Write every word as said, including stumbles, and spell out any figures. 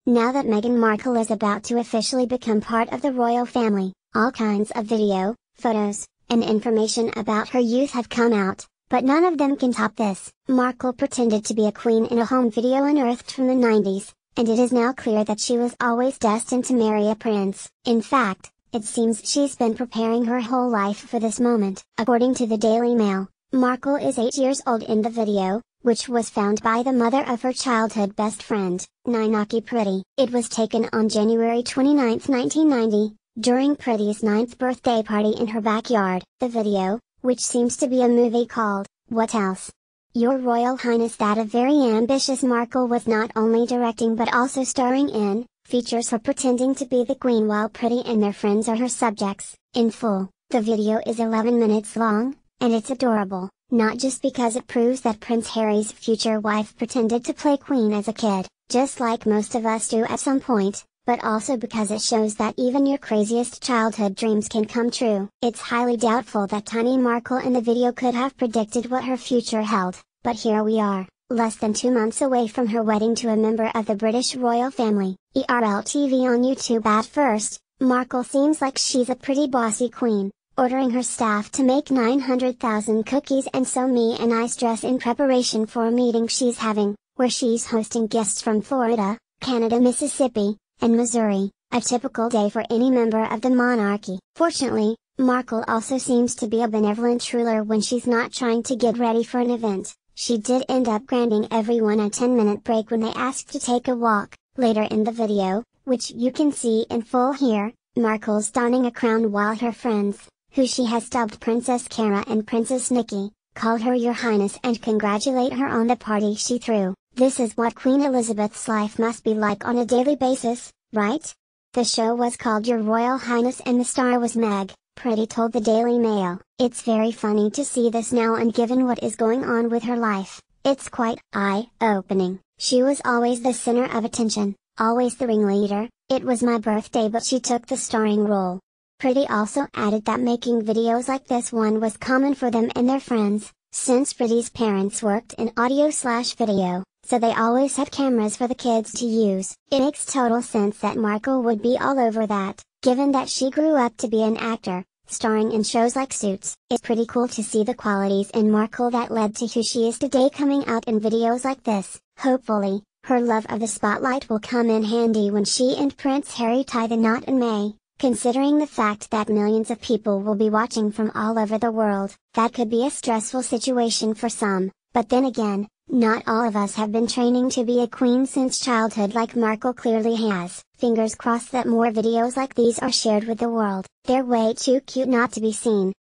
Now that Meghan Markle is about to officially become part of the royal family, all kinds of video, photos, and information about her youth have come out, but none of them can top this. Markle pretended to be a queen in a home video unearthed from the nineties, and it is now clear that she was always destined to marry a prince. In fact, it seems she's been preparing her whole life for this moment. According to the Daily Mail, Markle is eight years old in the video, which was found by the mother of her childhood best friend, Ninaki Pretty. It was taken on January twenty-ninth nineteen ninety, during Pretty's ninth birthday party in her backyard. The video, which seems to be a movie called, What Else? Your Royal Highness, that a very ambitious Markle was not only directing but also starring in, features her pretending to be the Queen while Pretty and their friends are her subjects. In full, the video is eleven minutes long, and it's adorable, not just because it proves that Prince Harry's future wife pretended to play Queen as a kid, just like most of us do at some point, but also because it shows that even your craziest childhood dreams can come true. It's highly doubtful that tiny Markle in the video could have predicted what her future held, but here we are, less than two months away from her wedding to a member of the British royal family. E R L T V on YouTube. At first, Markle seems like she's a pretty bossy queen, ordering her staff to make nine hundred thousand cookies and sew me a nice dress in preparation for a meeting she's having, where she's hosting guests from Florida, Canada, Mississippi, and Missouri, a typical day for any member of the monarchy. Fortunately, Markle also seems to be a benevolent ruler when she's not trying to get ready for an event. She did end up granting everyone a ten minute break when they asked to take a walk. Later in the video, which you can see in full here, Markle's donning a crown while her friends, who she has dubbed Princess Cara and Princess Nikki, call her Your Highness and congratulate her on the party she threw. This is what Queen Elizabeth's life must be like on a daily basis, right? The show was called Your Royal Highness and the star was Meg, Pretty told the Daily Mail. It's very funny to see this now, and given what is going on with her life, it's quite eye-opening. She was always the center of attention, always the ringleader. It was my birthday but she took the starring role. Pretty also added that making videos like this one was common for them and their friends, since Pretty's parents worked in audio slash video, so they always had cameras for the kids to use. It makes total sense that Markle would be all over that, given that she grew up to be an actor, starring in shows like Suits. It's pretty cool to see the qualities in Markle that led to who she is today coming out in videos like this. Hopefully, her love of the spotlight will come in handy when she and Prince Harry tie the knot in May. Considering the fact that millions of people will be watching from all over the world, that could be a stressful situation for some, but then again, not all of us have been training to be a queen since childhood like Markle clearly has. Fingers crossed that more videos like these are shared with the world. They're way too cute not to be seen.